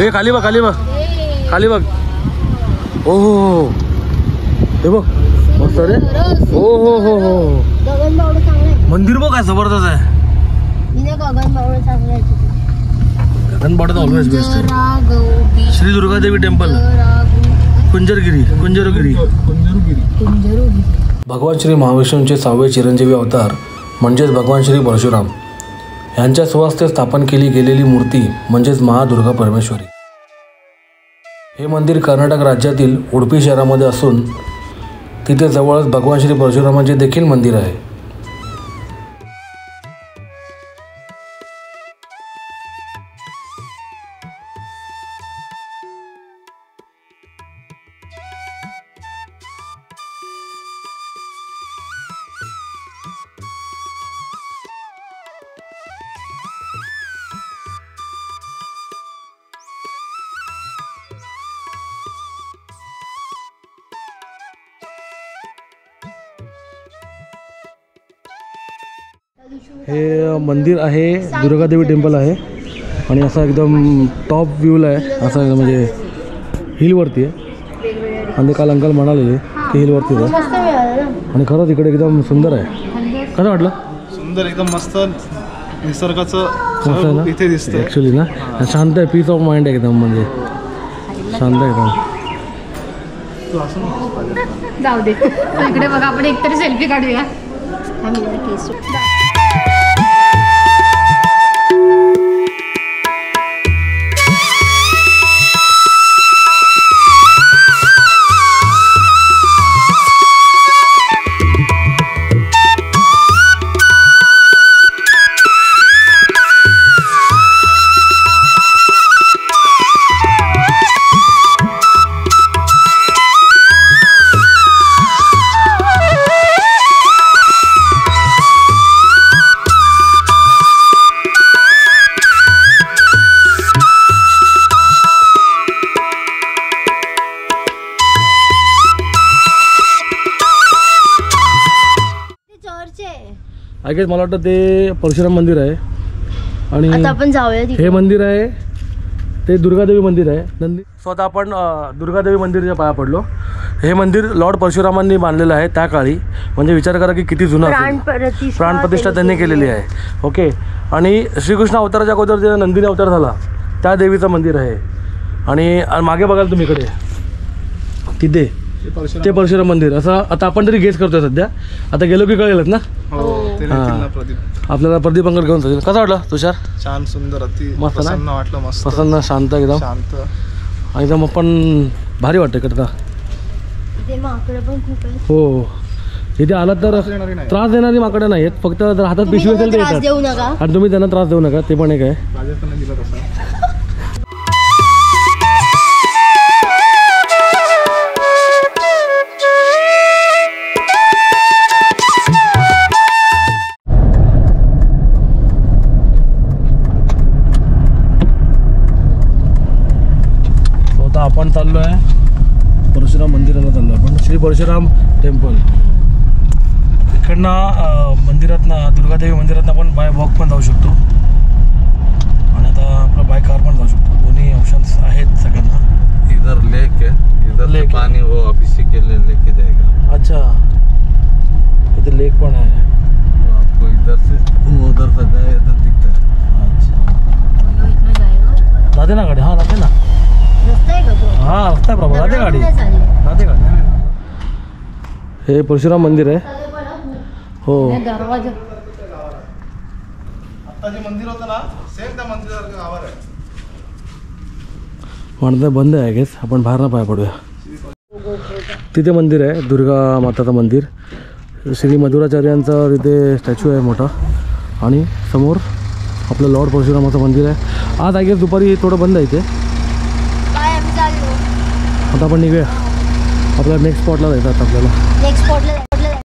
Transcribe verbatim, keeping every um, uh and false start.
हे खाली बघ, खाली बघ, खाली बघ. ओ हो हे बघ मस्त रे. हो हो हो हो मंदिर बघ काय जबरदस्त आहे. गगनबावडा ऑलवेज बेस्ट आहे. श्री दुर्गादेवी टेम्पल, कुंजरगिरी कुंजरगिरी कुंजरगिरी. भगवान श्री महाविष्णूंचे सहावे चिरंजीवी अवतार म्हणजेच भगवान श्री परशुराम यांच्या स्वहस्ते स्थापन केली गेलेली मूर्ती म्हणजेच महादुर्गा परमेश्वरी. हे मंदिर कर्नाटक राज्यातील उडुपी शहरामध्ये असून तिथे जवळच भगवान श्री परशुरामांचे देखील मंदिर आहे. हे मंदिर आहे दुर्गादेवी टेम्पल आहे आणि असा एकदम टॉप व्ह्यूला आहे. असा एकदम म्हणजे हिलवरती आहे आणि काल अंकल म्हणाले की हिलवरती आहे आणि खरंच इकडे एकदम सुंदर आहे. कसं वाटलं? सुंदर एकदम मस्त निसर्गाचं इथे दिसतं ॲक्च्युली ना. शांत आहे, पीस ऑफ माइंड आहे एकदम म्हणजे शांत एकदम. जाऊ दे इकडे बघा आपण एकतरी सेल्फी काढूया. आय गेस मला वाटतं ते परशुराम मंदिर आहे आणि आता आपण जाऊया. हे मंदिर आहे ते दुर्गादेवी मंदिर आहे. नंदी स्वतः आपण दुर्गादेवी मंदिरच्या पाया पडलो. हे मंदिर लॉर्ड परशुरामांनी बांधलेलं आहे त्या काळी. म्हणजे विचार करा की किती जुनं असेल. प्राणप्रतिष्ठा त्यांनी केलेली आहे. ओके. आणि श्रीकृष्ण अवताराच्या अगोदर जे नंदिनी अवतार झाला त्या देवीचं मंदिर आहे. आणि मागे बघाल तुम्ही इकडे तिथे ते परशुराम मंदिर. असं आता आपण तरी गेस करतोय सध्या. आता गेलो की कळेलच ना. आपल्याला प्रदीप अंकल घेऊन जाईल. कसं वाटलं तुषार? छान सुंदर अति मस्त ना वाटलं. मस्त प्रसन्न शांत एकदम शांत एकदम. आपण भारी वाटतं इकडं. हो इथे आला तर त्रास देणारी माकडं नाही आहेत. फक्त जर हातात पिशवी असेल ते येतात आणि तुम्ही त्यांना त्रास देऊ नका. ते पण एक आहे. आपण चाललो आहे परशुराम मंदिराला चाललो आहे. आपण श्री परशुराम टेम्पल इकडनं मंदिरातनं दुर्गादेवी मंदिरातनं आपण बाय वॉक पण जाऊ शकतो आणि आता आपला बाय कार पण जाऊ शकतो. दोन्ही ऑप्शन्स आहेत सगळ्यांना. इधर लेक है, इधर लेक पानी वो अभिषेक के लिए लेके जाएगा. अच्छा इधर लेक पण आहे. तो आपको इधर से उधर से जाए इधर दिखता है. अच्छा जाते ना गाडी. हाँ जाते ना. हाँ रस्ता प्रॉपर जाते गाडी जाते गाडी. हे परशुराम मंदिर आहे. हो आता जे मंदिर होतं ना सेम त्या मंदिरासारखं गावावर आहे. म्हणतं बंद आहे गेस. आपण बाहेर ना पाय पडूया. तिथे मंदिर आहे दुर्गा माताचं मंदिर. श्री मधुराचार्यांचा तिथे स्टॅच्यू आहे मोठा आणि समोर आपलं लॉर्ड परशुरामाचं मंदिर आहे. आज आय गेस दुपारी थोडं बंद आहे इथे. आता आपण निघूया. आपल्याला नेक्स्ट स्पॉटला जायचं. आता आपल्याला नेक्स्ट स्पॉटला